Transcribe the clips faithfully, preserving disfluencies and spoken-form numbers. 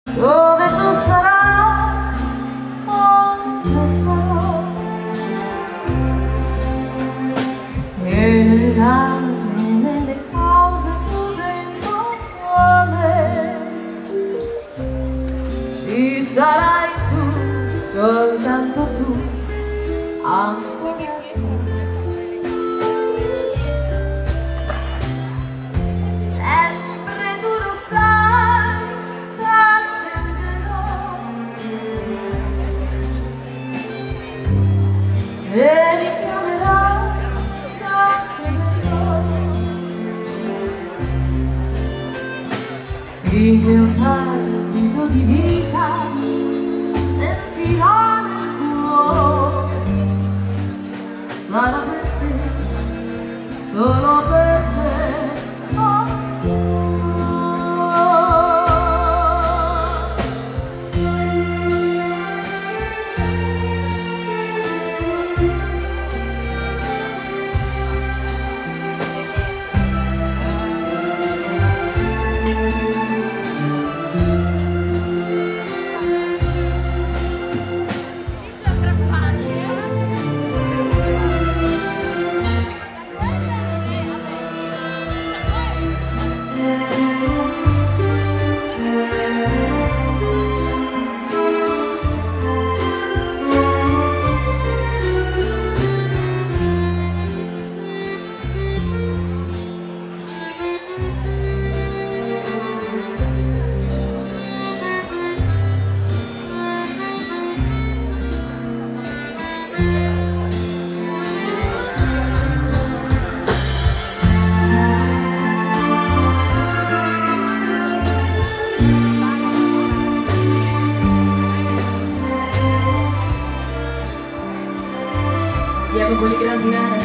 dove tu sarai, non lo so, e nell'anima, nelle cose tutte intorno a me, ci sarai tu, soltanto tu, ancora tu. Sempre tu lo sai, t'attenderò, se mi chiamerai t'attenderò, finché un palpito di vita sentirò nel cuore, sarà per te, solo per te. Andiamo con i grandinare.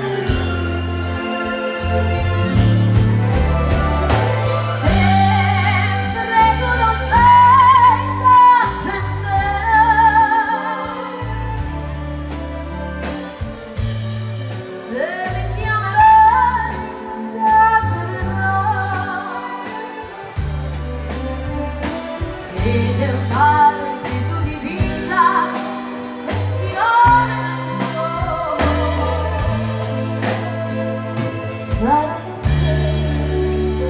Sempre tu lo sai, t'attenderò, se mi chiamerai t'attenderò, e nel palpito di vita sentirò nel cuore, sarà per te,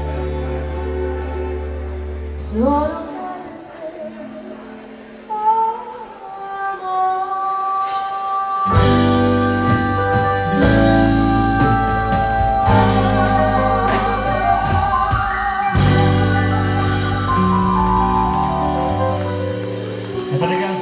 solo per te, amore.